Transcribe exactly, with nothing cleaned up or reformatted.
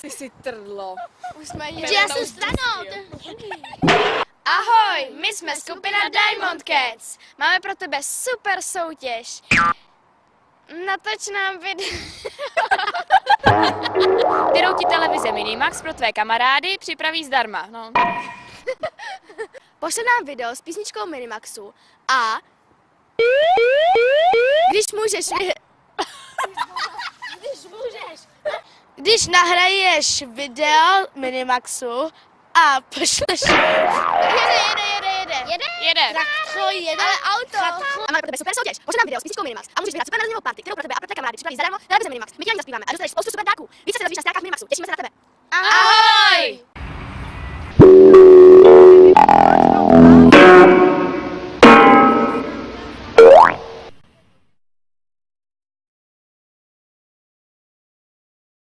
Ty jsi trdlo. Už jsme Že já jsem stranou. Ahoj, my jsme skupina Diamond Cats. Máme pro tebe super soutěž. Natoč nám video. Kterou ti televize Minimax pro tvé kamarády připraví zdarma. No. Pošle nám video s písničkou Minimaxu a když můžeš... když můžeš... Když nahraješ video Minimaxu a pošleš... Jede, jede, jede, jede. Jede? Jede. Traktor jede. Ale auto. A máme pro tebe super soutěž. Pošle nám video s písničkou Minimax a můžeš vyhrát super narozeninnou party, kterou pro tebe a pro tvé kamarády připraví zadarmo televize Minimax. My ti na ní zaspíváme a dostaneš spoustu super dárků. Více se dozvíš na stránkách Minimaxu. Těšíme se na tebe. Ahoj!